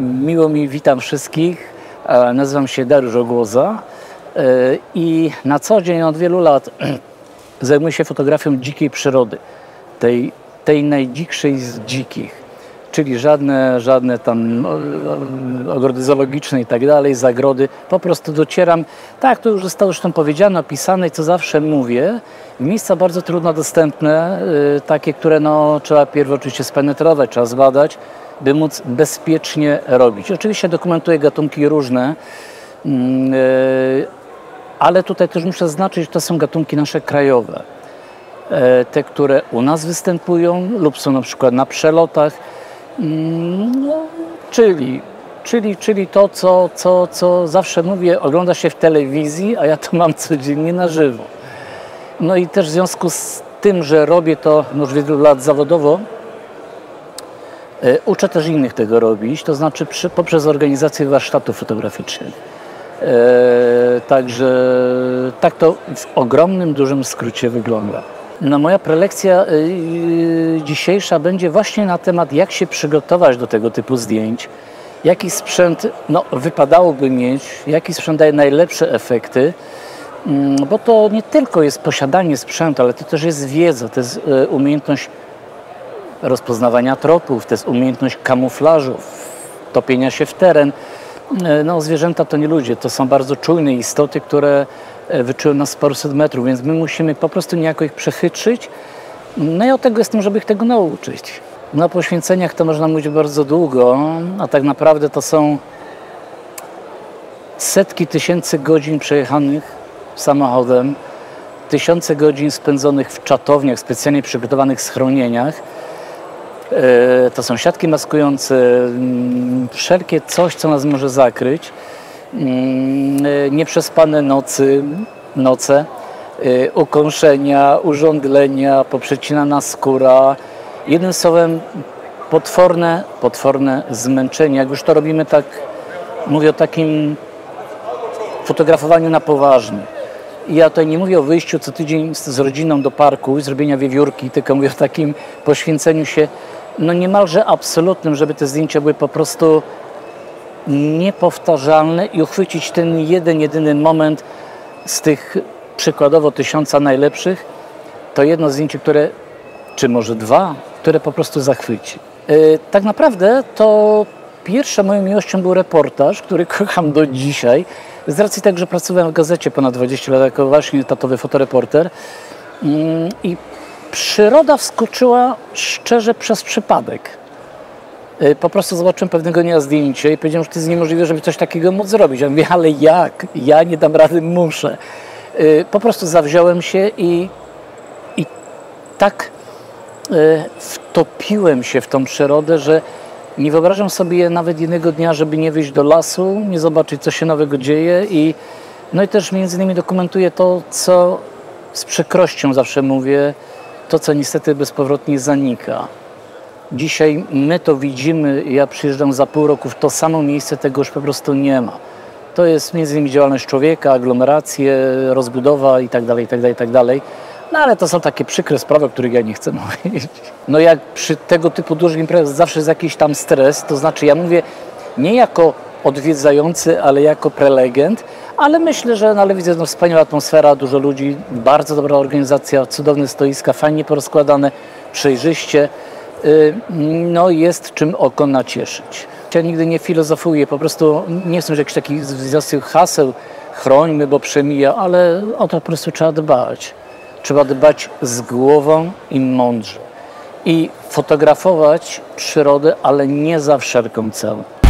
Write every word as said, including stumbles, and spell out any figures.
Miło mi, witam wszystkich. Nazywam się Dariusz Ogłoza i na co dzień od wielu lat zajmuję się fotografią dzikiej przyrody, tej, tej najdzikszej z dzikich, czyli żadne, żadne tam ogrody zoologiczne i tak dalej, zagrody. Po prostu docieram, tak to już zostało zresztą powiedziane, opisane i co zawsze mówię, w miejsca bardzo trudno dostępne, takie, które no, trzeba pierw oczywiście spenetrować, trzeba zbadać, by móc bezpiecznie robić. Oczywiście dokumentuję gatunki różne, ale tutaj też muszę zaznaczyć, że to są gatunki nasze krajowe. Te, które u nas występują lub są na przykład na przelotach, no, czyli, czyli, czyli to, co, co, co zawsze mówię, ogląda się w telewizji, a ja to mam codziennie na żywo. No i też w związku z tym, że robię to już wielu lat zawodowo, uczę też innych tego robić, to znaczy przy, poprzez organizację warsztatów fotograficznych. E, także tak to w ogromnym, dużym skrócie wygląda. No, moja prelekcja y, dzisiejsza będzie właśnie na temat, jak się przygotować do tego typu zdjęć, jaki sprzęt no, wypadałoby mieć, jaki sprzęt daje najlepsze efekty, y, bo to nie tylko jest posiadanie sprzętu, ale to też jest wiedza, to jest y, umiejętność rozpoznawania tropów, to jest umiejętność kamuflażu, topienia się w teren. No, zwierzęta to nie ludzie, to są bardzo czujne istoty, które wyczują nas z paruset metrów, więc my musimy po prostu niejako ich przechytrzyć. No i od tego jestem, żeby ich tego nauczyć. Na poświęceniach to można mówić bardzo długo, a tak naprawdę to są setki tysięcy godzin przejechanych samochodem, tysiące godzin spędzonych w czatowniach, specjalnie przygotowanych schronieniach. To są siatki maskujące, wszelkie coś, co nas może zakryć, nieprzespane nocy, noce, ukąszenia, urządlenia, poprzecinana skóra. Jednym słowem potworne, potworne zmęczenie. Jak już to robimy tak, mówię o takim fotografowaniu na poważnie. I ja tutaj nie mówię o wyjściu co tydzień z, z rodziną do parku i zrobienia wiewiórki, tylko mówię o takim poświęceniu się no niemalże absolutnym, żeby te zdjęcia były po prostu niepowtarzalne i uchwycić ten jeden, jedyny moment z tych przykładowo tysiąca najlepszych, to jedno zdjęcie, które, czy może dwa, które po prostu zachwyci. Yy, tak naprawdę to pierwszą moją miłością był reportaż, który kocham do dzisiaj. Z racji tego, że pracowałem w gazecie ponad dwadzieścia lat jako właśnie etatowy fotoreporter yy, i przyroda wskoczyła szczerze przez przypadek. Po prostu zobaczyłem pewnego dnia zdjęcie i powiedziałem, że to jest niemożliwe, żeby coś takiego móc zrobić. Ja mówię, ale jak? Ja nie dam rady, muszę. Po prostu zawziąłem się i, i tak wtopiłem się w tą przyrodę, że nie wyobrażam sobie nawet jednego dnia, żeby nie wyjść do lasu, nie zobaczyć, co się nowego dzieje. I, no i też między innymi dokumentuję to, co z przykrością zawsze mówię, to, co niestety bezpowrotnie zanika. Dzisiaj my to widzimy, ja przyjeżdżam za pół roku w to samo miejsce, tego już po prostu nie ma. To jest między innymi działalność człowieka, aglomeracje, rozbudowa itd., itd., itd. No ale to są takie przykre sprawy, o których ja nie chcę mówić. No jak przy tego typu dużych imprezach zawsze jest jakiś tam stres, to znaczy ja mówię nie jako odwiedzający, ale jako prelegent, ale myślę, że no, ale widzę, no, wspaniała atmosfera, dużo ludzi, bardzo dobra organizacja, cudowne stoiska, fajnie porozkładane, przejrzyście. No jest czym oko nacieszyć. Ja nigdy nie filozofuję, po prostu nie chcę jakichś takich zwiastych haseł, chrońmy, bo przemija, ale o to po prostu trzeba dbać. Trzeba dbać z głową i mądrze. I fotografować przyrodę, ale nie za wszelką cenę.